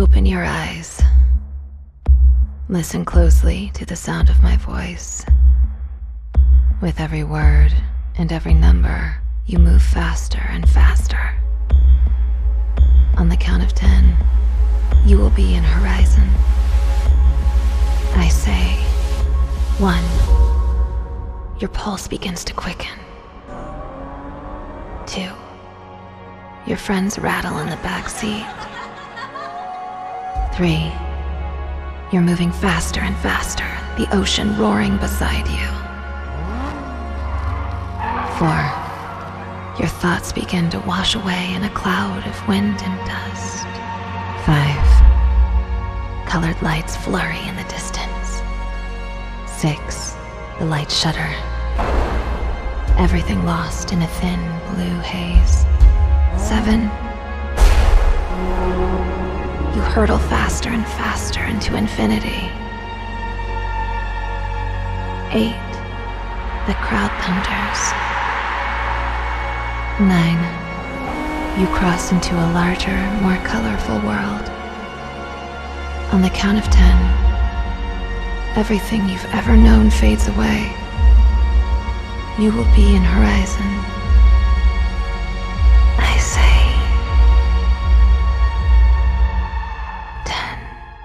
Open your eyes. Listen closely to the sound of my voice. With every word and every number, you move faster and faster. On the count of 10, you will be in Horizon. I say, 1. Your pulse begins to quicken. 2. Your friends rattle in the back seat. 3. You're moving faster and faster, the ocean roaring beside you. 4. Your thoughts begin to wash away in a cloud of wind and dust. 5. Colored lights flurry in the distance. 6. The lights shudder. Everything lost in a thin blue haze. 7. You hurtle faster and faster into infinity. 8. The crowd thunders. 9. You cross into a larger, more colorful world. On the count of 10, everything you've ever known fades away. You will be in Horizon. I say 10.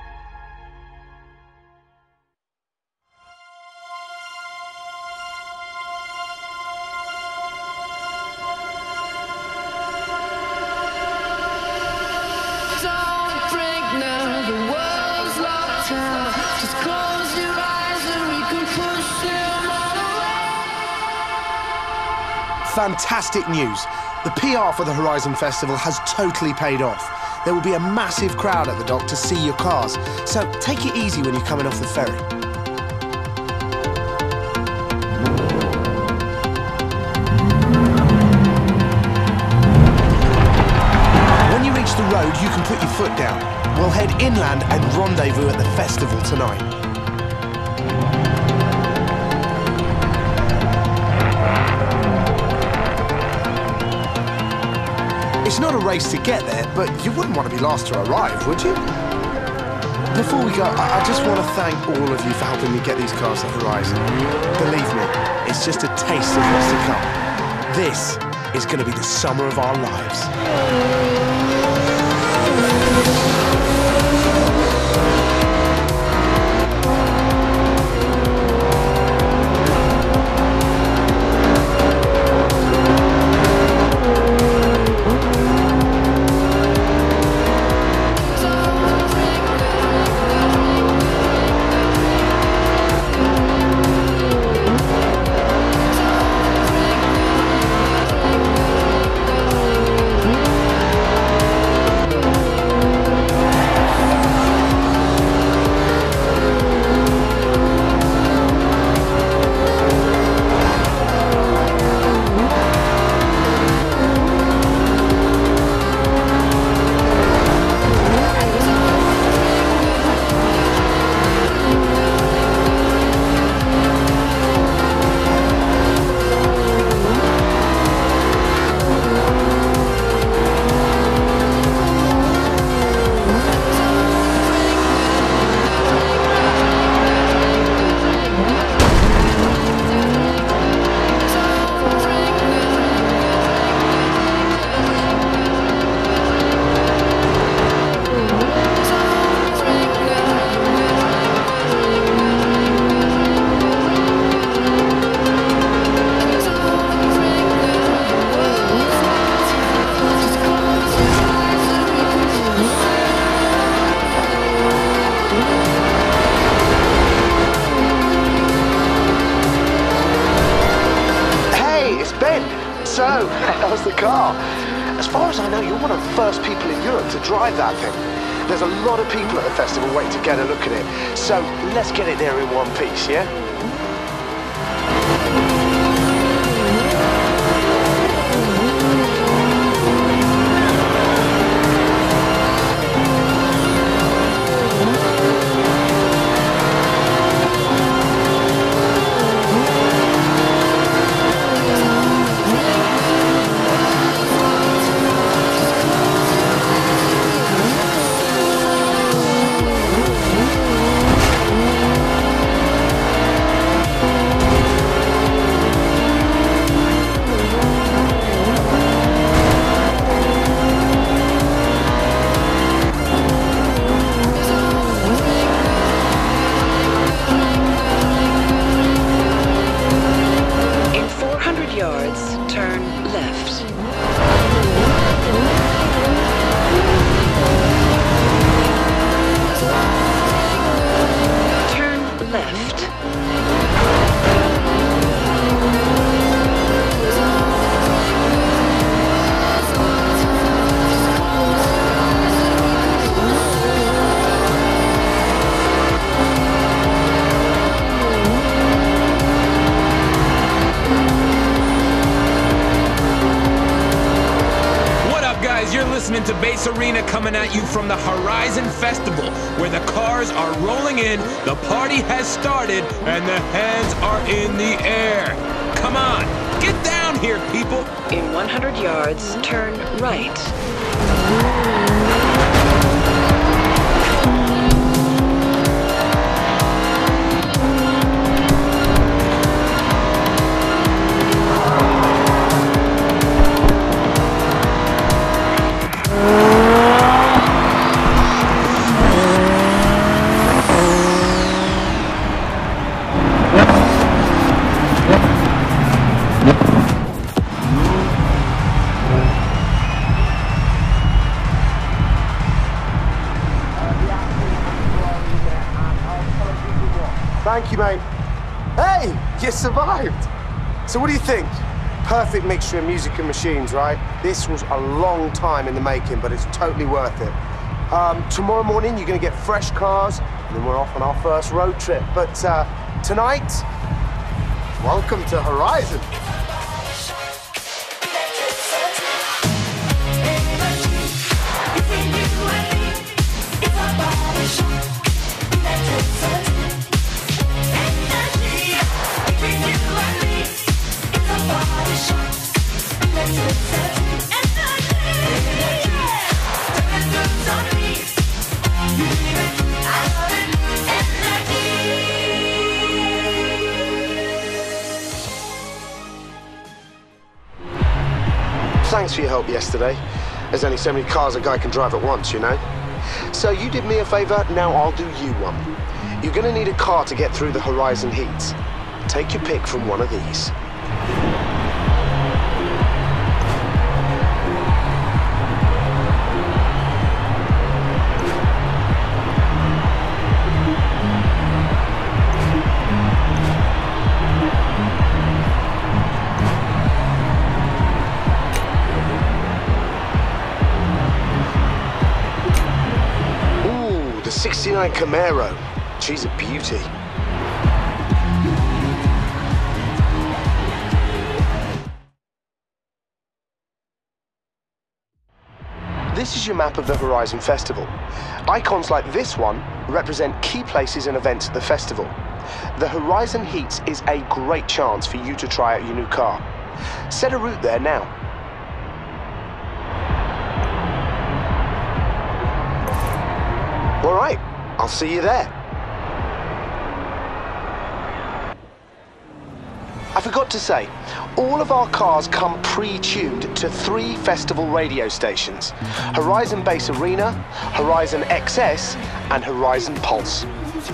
Don't break now, the world's locked out. Just close your eyes and we can push them all away. Fantastic news. The PR for the Horizon Festival has totally paid off. There will be a massive crowd at the dock to see your cars, so take it easy when you're coming off the ferry. When you reach the road, you can put your foot down. We'll head inland and rendezvous at the festival tonight. It's not a race to get there, but you wouldn't want to be last to arrive, would you? Before we go, I just want to thank all of you for helping me get these cars to Horizon. Believe me, it's just a taste of what's to come. This is going to be the summer of our lives. So, how's the car? As far as I know, you're one of the first people in Europe to drive that thing. There's a lot of people at the festival waiting to get a look at it. So, let's get it there in one piece, yeah? listening to Bass Arena coming at you from the Horizon Festival, where the cars are rolling in, the party has started, and the hands are in the air. Come on, get down here, people! In 100 yards, turn right. Thank you, mate. Hey, you survived. So what do you think? Perfect mixture of music and machines, right? This was a long time in the making, but it's totally worth it. Tomorrow morning, you're gonna get fresh cars, and then we're off on our first road trip. But tonight, welcome to Horizon. Thanks for your help yesterday. There's only so many cars a guy can drive at once, you know? So you did me a favor, now I'll do you one. You're gonna need a car to get through the Horizon heats. Take your pick from one of these. The 69 Camaro. She's a beauty. This is your map of the Horizon Festival. Icons like this one represent key places and events at the festival. The Horizon Heats is a great chance for you to try out your new car. Set a route there now. All right, I'll see you there. I forgot to say, all of our cars come pre-tuned to 3 festival radio stations: Horizon Bass Arena, Horizon XS, and Horizon Pulse.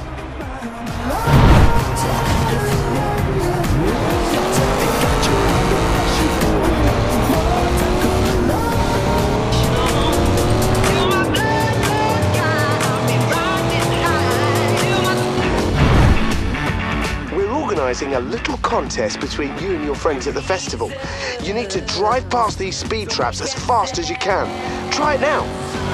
A little contest between you and your friends at the festival. You need to drive past these speed traps as fast as you can. Try it now.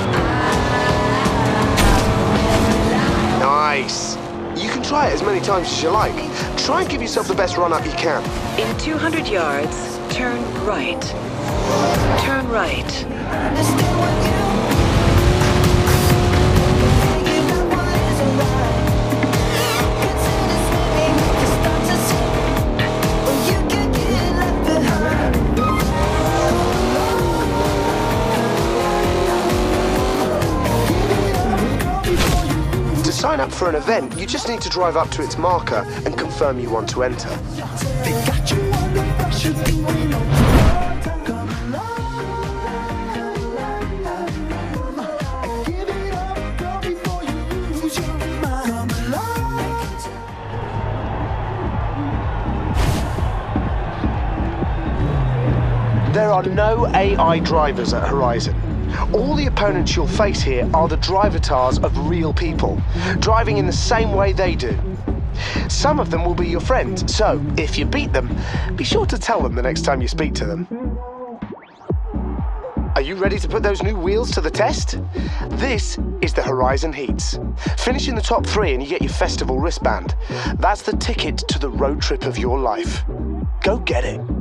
Nice. You can try it as many times as you like. Try and give yourself the best run up you can. In 200 yards, turn right. Turn right. To sign up for an event, you just need to drive up to its marker and confirm you want to enter. There are no AI drivers at Horizon. All the opponents you'll face here are the drivatars of real people, driving in the same way they do. Some of them will be your friends, so if you beat them, be sure to tell them the next time you speak to them. Are you ready to put those new wheels to the test? This is the Horizon Heats. Finish in the top 3 and you get your festival wristband. That's the ticket to the road trip of your life. Go get it.